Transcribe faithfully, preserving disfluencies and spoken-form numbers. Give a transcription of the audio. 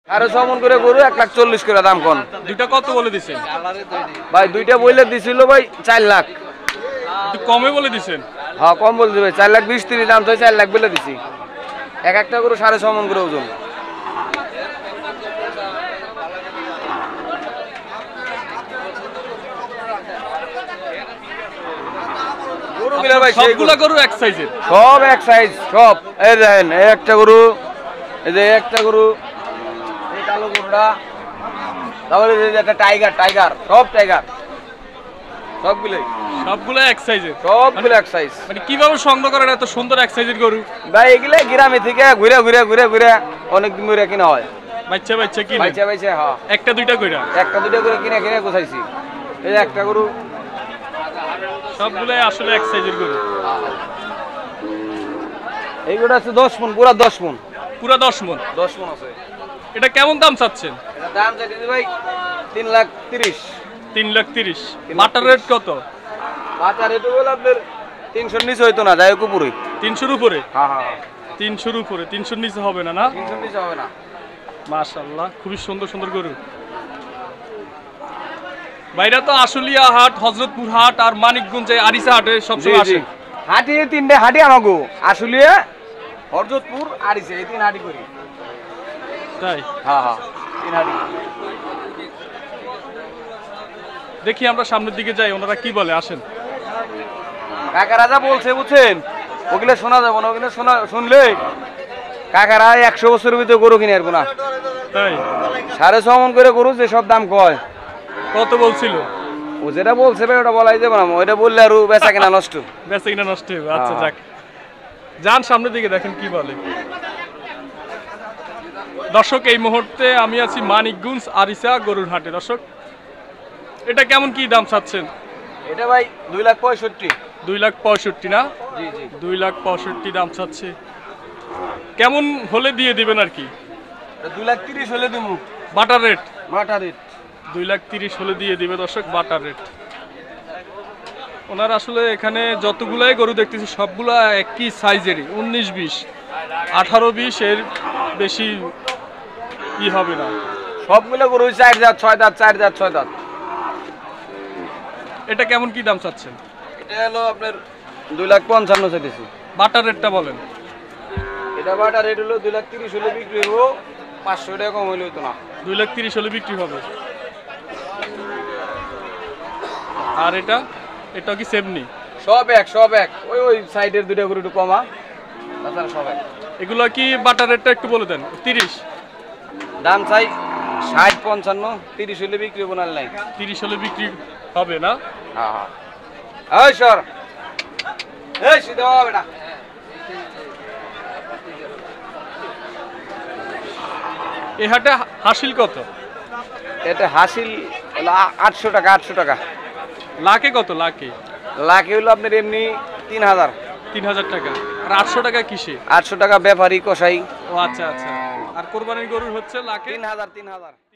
সাড়ে ছ মন করে গরু এক লাখ চল্লিশ করে দাম কোন। দুইটা কত বলে দিছেন ভাই? দুইটা বইলে দিছিল ভাই চার লাখ। একটু কমে বলে দিছেন? হ্যাঁ কম বলে দিবে, চার লাখ বিশ তিরিশ দাম তো চার লাখ বলে দিছি। এক একটা গরু সাড়ে ছ মন করে ওজন। সবগুলা গরু এক সাইজের? সব এক সাইজ সব। এই দেখেন এই একটা গরু, এই যে একটা গরু, এই কালো গরুটা, তারপরে একটা টাইগার, টাইগার সব টাইগার, সবগুলোই সবগুলো এক সাইজের? সবগুলো এক সাইজ। মানে কিভাবে সংগ্রহ করেন এত সুন্দর এক সাইজের গরু? ভাই এগুলা গ্রামে থেকে ঘুরে ঘুরে ঘুরে ঘুরে অনেক দিন ধরে কিনা হয়। বাচ্চা বাচ্চা কিনে? বাচ্চা বাচ্চা হ্যাঁ। একটা দুইটা কইরা? একটা দুইটা করে কিনে কিনে গোছাইছি। এই যে একটা গরু, সবগুলাই আসলে এক সাইজের গরু। এইগুলো আছে দশ মন, পুরা দশ মন। পুরা দশ মন? দশ মন আছে। এটা কেমন দাম চাচ্ছেন? এটা দাম চাইছি ভাই তিন লাখ তিরিশ। তিন লাখ তিরিশ। বাটার রেট কত? বাটার রেট হলো আপনার তিনশোর নিচে হইতো না, যাই হোক উপরে। তিনশোর উপরে? হ্যাঁ হ্যাঁ তিনশোর উপরে। তিনশোর নিচে হবে না? না তিনশোর নিচে হবে না। মাশাআল্লাহ, খুবই সুন্দর সুন্দর গরু। বাইরে তো আশুলিয়া হাট, হযরতপুর হাট আর মানিকগঞ্জে আরিসা হাটে সবসময় আসে। হাটি তিনটে হাটি আমাগো, আশুলিয়া, হযরতপুর, আরিসা, এই তিন হাটি করি। তাই? হ্যাঁ হ্যাঁ তিন হাটি। দেখি আমরা সামনের দিকে যাই, ওনারা কি বলে, আসেন। কাকা রাজা বলছে বুঝছেন, ওগুলো শোনা যাবো না, ওগুলো শোনা শুনলে কাকারা একশো বছরের ভিতরে গরু কিনে আসবো না। তাই? সাড়ে ছ মন করে গরু যে সব দাম কয়। কত বলছিল? ও যেটা বলছে ভাই ওটা বলাই যাবে না, ওইটা বললে আর বেচা কিনা নষ্ট। বেচা কিনা নষ্ট হবে? আচ্ছা যাক, যান সামনের দিকে দেখেন কি বলে। দর্শক এই মুহূর্তে আমি আছি মানিকগঞ্জ আরিসা গরুর হাটে। দর্শক এটা কেমন কি দাম চাচ্ছেন? এটা ভাই দুই লাখ পঁয়ষট্টি। দুই লাখ পঁয়ষট্টি না? জি জি দুই লাখ পঁয়ষট্টি দাম চাচ্ছে। কেমন হলে দিয়ে দিবেন আর কি? দুই লাখ তিরিশ হলে দিমু। Butter rate? বাটার রেট দুই লাখ তিরিশ হলে দিয়ে দিবে দর্শক, বাটার রেট। ওনার আসলে এখানে যতগুলাই গরু দেখতেছি সবগুলা একই সাইজেরই, উনিশ বিশ, আঠারো বিশ, এর বেশি ই হবে না। সবগুলো গরু চার দাঁত ছয় দাঁত, চার দাঁত ছয় দাঁত। এটা কেমন কি দাম চাচ্ছেন? এটা হলো আপনার দুই লাখ পঞ্চান্ন চাইতেছি। বাটার রেটটা বলেন। এটা বাটার রেট হলো দুই লাখ তিরিশ হলে বিক্রি হবো, পাঁচশো টাকা কম হইলে হতো না। দুই লাখ তিরিশ হলে বিক্রি হবে। আর এটা এটা কি সেমনি? সব এক সব এক। ওই ওই সাইডের দুইটা গরু একটু কমা, তাছাড়া সব এক। এগুলা কি বাটার রেটটা একটু বলে দেন। তিরিশ দাম চাই ষাট পঞ্চান্ন, তিরিশ হলে বিক্রি হবো না। নাই তিরিশ হলে বিক্রি হবে না? হ্যাঁ হ্যাঁ। এই সর, এই সিধা বেটা। এ হাটে হাসিল কত? এটা হাসিল হলো আটশো টাকা। আটশো টাকা লাখে কত? লাখে লাখে হলো আপনার এমনি তিন হাজার। তিন হাজার টাকা। আর আটশো টাকা কিসে? আটশো টাকা ব্যাপারী কসাই। ও আচ্ছা আচ্ছা। আর কোরবানির গরুর হচ্ছে লাখে তিন হাজার তিন হাজার।